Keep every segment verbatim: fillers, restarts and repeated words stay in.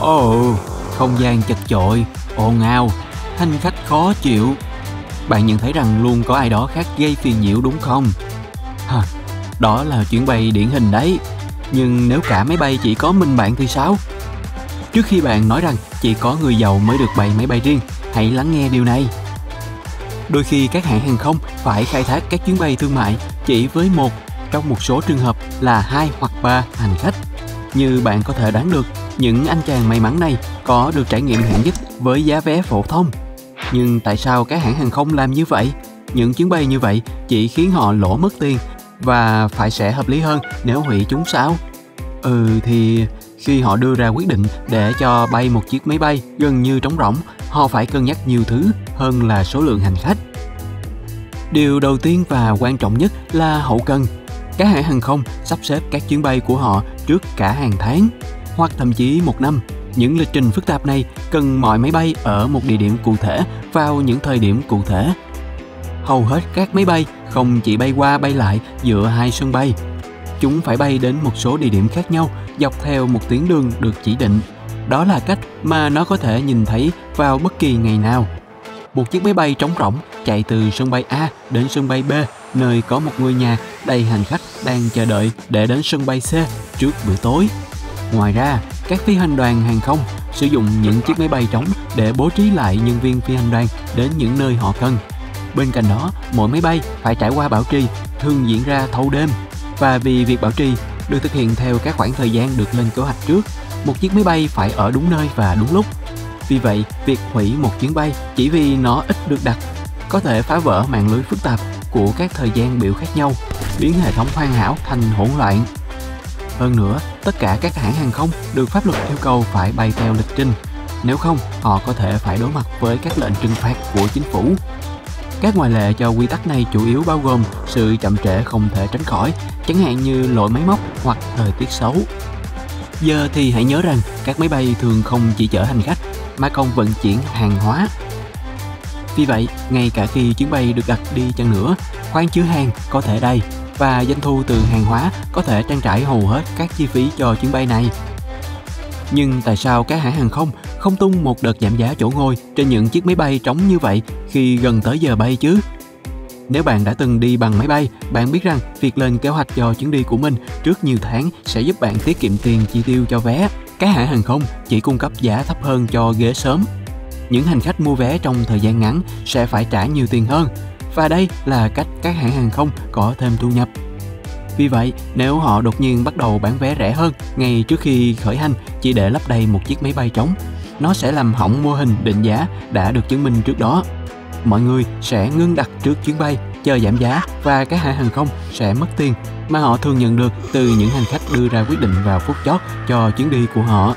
Ồ, không gian chật chội, ồn ào, hành khách khó chịu. Bạn nhận thấy rằng luôn có ai đó khác gây phiền nhiễu đúng không? Hả, đó là chuyến bay điển hình đấy. Nhưng nếu cả máy bay chỉ có mình bạn thì sao? Trước khi bạn nói rằng chỉ có người giàu mới được bay máy bay riêng, hãy lắng nghe điều này. Đôi khi các hãng hàng không phải khai thác các chuyến bay thương mại chỉ với một, trong một số trường hợp là hai hoặc ba hành khách. Như bạn có thể đoán được, những anh chàng may mắn này có được trải nghiệm hạng nhất với giá vé phổ thông. Nhưng tại sao các hãng hàng không làm như vậy? Những chuyến bay như vậy chỉ khiến họ lỗ mất tiền, và phải sẽ hợp lý hơn nếu hủy chúng sao? Ừ thì khi họ đưa ra quyết định để cho bay một chiếc máy bay gần như trống rỗng, họ phải cân nhắc nhiều thứ hơn là số lượng hành khách. Điều đầu tiên và quan trọng nhất là hậu cần. Các hãng hàng không sắp xếp các chuyến bay của họ trước cả hàng tháng hoặc thậm chí một năm. Những lịch trình phức tạp này cần mọi máy bay ở một địa điểm cụ thể vào những thời điểm cụ thể. Hầu hết các máy bay không chỉ bay qua bay lại giữa hai sân bay. Chúng phải bay đến một số địa điểm khác nhau dọc theo một tuyến đường được chỉ định. Đó là cách mà nó có thể nhìn thấy vào bất kỳ ngày nào. Một chiếc máy bay trống rỗng chạy từ sân bay A đến sân bay B, nơi có một ngôi nhà đầy hành khách đang chờ đợi để đến sân bay C trước bữa tối. Ngoài ra, các phi hành đoàn hàng không sử dụng những chiếc máy bay trống để bố trí lại nhân viên phi hành đoàn đến những nơi họ cần. Bên cạnh đó, mỗi máy bay phải trải qua bảo trì, thường diễn ra thâu đêm. Và vì việc bảo trì được thực hiện theo các khoảng thời gian được lên kế hoạch trước, một chiếc máy bay phải ở đúng nơi và đúng lúc. Vì vậy, việc hủy một chuyến bay chỉ vì nó ít được đặt có thể phá vỡ mạng lưới phức tạp của các thời gian biểu khác nhau, biến hệ thống hoàn hảo thành hỗn loạn. Hơn nữa, tất cả các hãng hàng không được pháp luật yêu cầu phải bay theo lịch trình. Nếu không, họ có thể phải đối mặt với các lệnh trừng phạt của chính phủ. Các ngoại lệ cho quy tắc này chủ yếu bao gồm sự chậm trễ không thể tránh khỏi, chẳng hạn như lỗi máy móc hoặc thời tiết xấu. Giờ thì hãy nhớ rằng các máy bay thường không chỉ chở hành khách mà còn vận chuyển hàng hóa. Vì vậy, ngay cả khi chuyến bay được đặt đi chăng nữa, khoang chứa hàng có thể đầy và doanh thu từ hàng hóa có thể trang trải hầu hết các chi phí cho chuyến bay này. Nhưng tại sao các hãng hàng không không tung một đợt giảm giá chỗ ngồi trên những chiếc máy bay trống như vậy khi gần tới giờ bay chứ? Nếu bạn đã từng đi bằng máy bay, bạn biết rằng việc lên kế hoạch cho chuyến đi của mình trước nhiều tháng sẽ giúp bạn tiết kiệm tiền chi tiêu cho vé. Các hãng hàng không chỉ cung cấp giá thấp hơn cho ghế sớm. Những hành khách mua vé trong thời gian ngắn sẽ phải trả nhiều tiền hơn, và đây là cách các hãng hàng không có thêm thu nhập. Vì vậy, nếu họ đột nhiên bắt đầu bán vé rẻ hơn ngay trước khi khởi hành chỉ để lấp đầy một chiếc máy bay trống, nó sẽ làm hỏng mô hình định giá đã được chứng minh trước đó. Mọi người sẽ ngưng đặt trước chuyến bay, chờ giảm giá, và các hãng hàng không sẽ mất tiền mà họ thường nhận được từ những hành khách đưa ra quyết định vào phút chót cho chuyến đi của họ.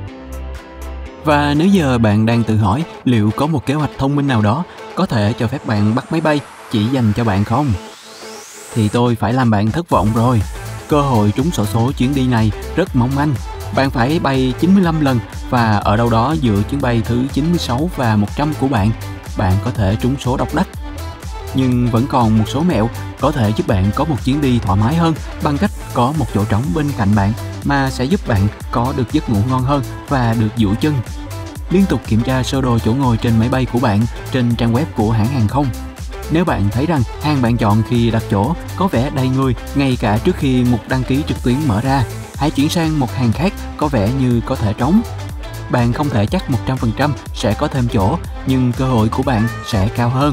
Và nếu giờ bạn đang tự hỏi liệu có một kế hoạch thông minh nào đó có thể cho phép bạn bắt máy bay chỉ dành cho bạn không? Thì tôi phải làm bạn thất vọng rồi. Cơ hội trúng xổ số chuyến đi này rất mong manh. Bạn phải bay chín mươi lăm lần và ở đâu đó giữa chuyến bay thứ chín mươi sáu và một trăm của bạn, bạn có thể trúng số độc đắc. Nhưng vẫn còn một số mẹo có thể giúp bạn có một chuyến đi thoải mái hơn bằng cách có một chỗ trống bên cạnh bạn mà sẽ giúp bạn có được giấc ngủ ngon hơn và được duỗi chân. Liên tục kiểm tra sơ đồ chỗ ngồi trên máy bay của bạn trên trang web của hãng hàng không. Nếu bạn thấy rằng hàng bạn chọn khi đặt chỗ có vẻ đầy người ngay cả trước khi mục đăng ký trực tuyến mở ra, hãy chuyển sang một hàng khác có vẻ như có thể trống. Bạn không thể chắc một trăm phần trăm sẽ có thêm chỗ, nhưng cơ hội của bạn sẽ cao hơn.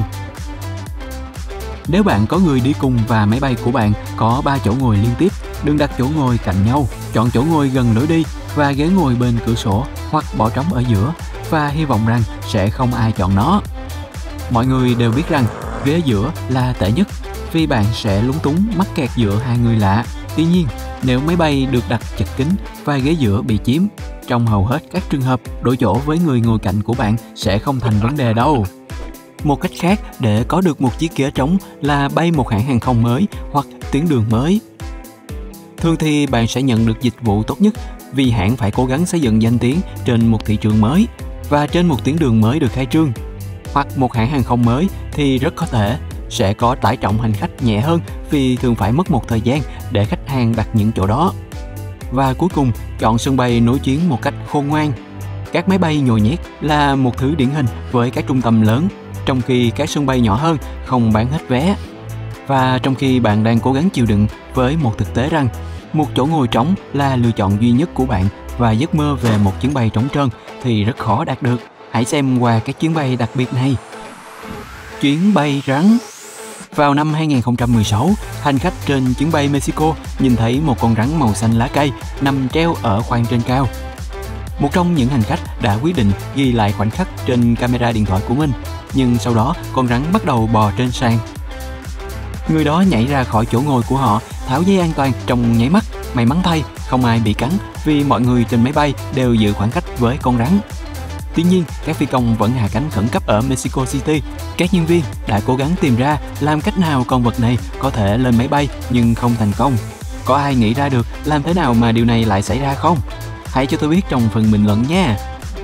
Nếu bạn có người đi cùng và máy bay của bạn có ba chỗ ngồi liên tiếp, đừng đặt chỗ ngồi cạnh nhau. Chọn chỗ ngồi gần lối đi và ghế ngồi bên cửa sổ hoặc bỏ trống ở giữa, và hy vọng rằng sẽ không ai chọn nó. Mọi người đều biết rằng ghế giữa là tệ nhất vì bạn sẽ lúng túng mắc kẹt giữa hai người lạ. Tuy nhiên, nếu máy bay được đặt chật kín và ghế giữa bị chiếm, trong hầu hết các trường hợp, đổi chỗ với người ngồi cạnh của bạn sẽ không thành vấn đề đâu. Một cách khác để có được một chiếc ghế trống là bay một hãng hàng không mới hoặc tuyến đường mới. Thường thì bạn sẽ nhận được dịch vụ tốt nhất vì hãng phải cố gắng xây dựng danh tiếng trên một thị trường mới và trên một tuyến đường mới được khai trương. Hoặc một hãng hàng không mới thì rất có thể sẽ có tải trọng hành khách nhẹ hơn vì thường phải mất một thời gian để khách hàng đặt những chỗ đó. Và cuối cùng, chọn sân bay nối chuyến một cách khôn ngoan. Các máy bay nhồi nhét là một thứ điển hình với các trung tâm lớn, trong khi các sân bay nhỏ hơn không bán hết vé. Và trong khi bạn đang cố gắng chịu đựng với một thực tế rằng một chỗ ngồi trống là lựa chọn duy nhất của bạn và giấc mơ về một chuyến bay trống trơn thì rất khó đạt được. Hãy xem qua các chuyến bay đặc biệt này. Chuyến bay rắn. Vào năm hai nghìn không trăm mười sáu, hành khách trên chuyến bay Mexico nhìn thấy một con rắn màu xanh lá cây nằm treo ở khoang trên cao. Một trong những hành khách đã quyết định ghi lại khoảnh khắc trên camera điện thoại của mình, nhưng sau đó con rắn bắt đầu bò trên sàn. Người đó nhảy ra khỏi chỗ ngồi của họ, tháo dây an toàn trong nháy mắt. May mắn thay, không ai bị cắn vì mọi người trên máy bay đều giữ khoảng cách với con rắn. Tuy nhiên, các phi công vẫn hạ cánh khẩn cấp ở Mexico City. Các nhân viên đã cố gắng tìm ra làm cách nào con vật này có thể lên máy bay nhưng không thành công. Có ai nghĩ ra được làm thế nào mà điều này lại xảy ra không? Hãy cho tôi biết trong phần bình luận nha!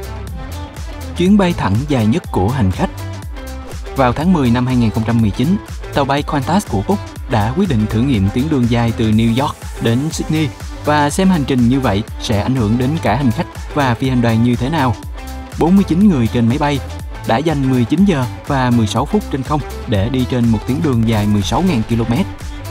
Chuyến bay thẳng dài nhất của hành khách. Vào tháng mười năm hai nghìn không trăm mười chín, tàu bay Qantas của Úc đã quyết định thử nghiệm tuyến đường dài từ New York đến Sydney và xem hành trình như vậy sẽ ảnh hưởng đến cả hành khách và phi hành đoàn như thế nào. bốn mươi chín người trên máy bay đã dành mười chín giờ và mười sáu phút trên không để đi trên một tuyến đường dài mười sáu nghìn ki lô mét.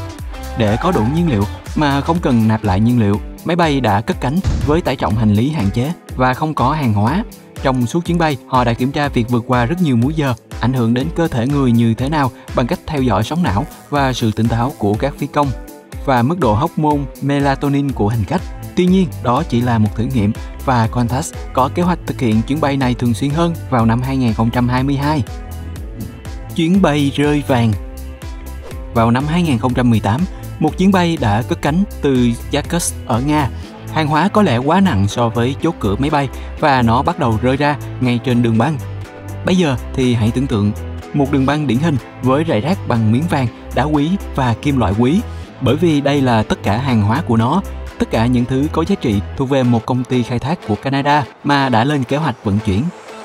Để có đủ nhiên liệu mà không cần nạp lại nhiên liệu, máy bay đã cất cánh với tải trọng hành lý hạn chế và không có hàng hóa. Trong suốt chuyến bay, họ đã kiểm tra việc vượt qua rất nhiều múi giờ, ảnh hưởng đến cơ thể người như thế nào bằng cách theo dõi sóng não và sự tỉnh táo của các phi công và mức độ hormone melatonin của hành khách. Tuy nhiên, đó chỉ là một thử nghiệm và Qantas có kế hoạch thực hiện chuyến bay này thường xuyên hơn vào năm hai nghìn không trăm hai mươi hai. Chuyến bay rơi vàng. Vào năm hai nghìn không trăm mười tám, một chuyến bay đã cất cánh từ Yakutsk ở Nga. Hàng hóa có lẽ quá nặng so với chốt cửa máy bay và nó bắt đầu rơi ra ngay trên đường băng. Bây giờ thì hãy tưởng tượng một đường băng điển hình với rải rác bằng miếng vàng, đá quý và kim loại quý. Bởi vì đây là tất cả hàng hóa của nó, tất cả những thứ có giá trị thuộc về một công ty khai thác của Canada mà đã lên kế hoạch vận chuyển.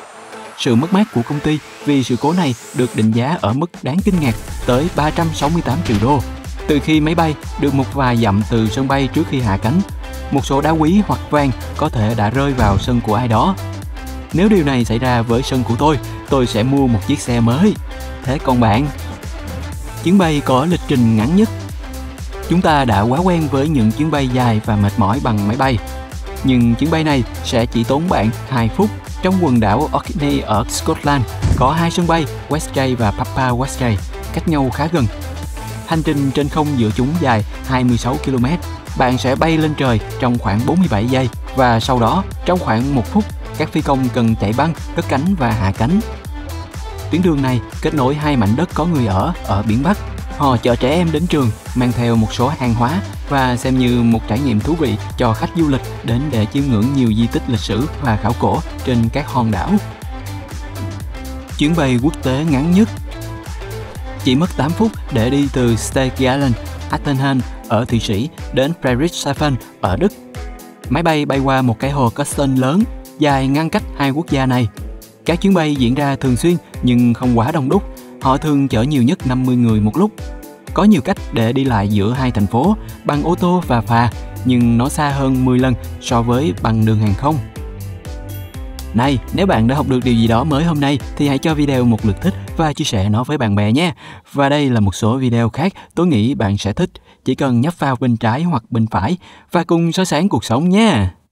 Sự mất mát của công ty vì sự cố này được định giá ở mức đáng kinh ngạc tới ba trăm sáu mươi tám triệu đô. Từ khi máy bay được một vài dặm từ sân bay trước khi hạ cánh, một số đá quý hoặc vàng có thể đã rơi vào sân của ai đó. Nếu điều này xảy ra với sân của tôi, tôi sẽ mua một chiếc xe mới. Thế còn bạn? Chuyến bay có lịch trình ngắn nhất. Chúng ta đã quá quen với những chuyến bay dài và mệt mỏi bằng máy bay. Nhưng chuyến bay này sẽ chỉ tốn bạn hai phút. Trong quần đảo Orkney ở Scotland có hai sân bay, Westray và Papa Westray, cách nhau khá gần. Hành trình trên không giữa chúng dài hai mươi sáu ki lô mét. Bạn sẽ bay lên trời trong khoảng bốn mươi bảy giây và sau đó trong khoảng một phút, các phi công cần chạy băng, cất cánh và hạ cánh. Tuyến đường này kết nối hai mảnh đất có người ở ở biển Bắc. Họ chở trẻ em đến trường, mang theo một số hàng hóa và xem như một trải nghiệm thú vị cho khách du lịch đến để chiêm ngưỡng nhiều di tích lịch sử và khảo cổ trên các hòn đảo. Chuyến bay quốc tế ngắn nhất. Chỉ mất tám phút để đi từ Steg-Island, Attenhan ở Thụy Sĩ đến Friedrichshafen ở Đức. Máy bay bay qua một cái hồ Custon lớn, dài ngăn cách hai quốc gia này. Các chuyến bay diễn ra thường xuyên nhưng không quá đông đúc. Họ thường chở nhiều nhất năm mươi người một lúc. Có nhiều cách để đi lại giữa hai thành phố bằng ô tô và phà, nhưng nó xa hơn mười lần so với bằng đường hàng không. Này, nếu bạn đã học được điều gì đó mới hôm nay thì hãy cho video một lượt thích và chia sẻ nó với bạn bè nhé. Và đây là một số video khác tôi nghĩ bạn sẽ thích. Chỉ cần nhấp vào bên trái hoặc bên phải và cùng soi sáng cuộc sống nha.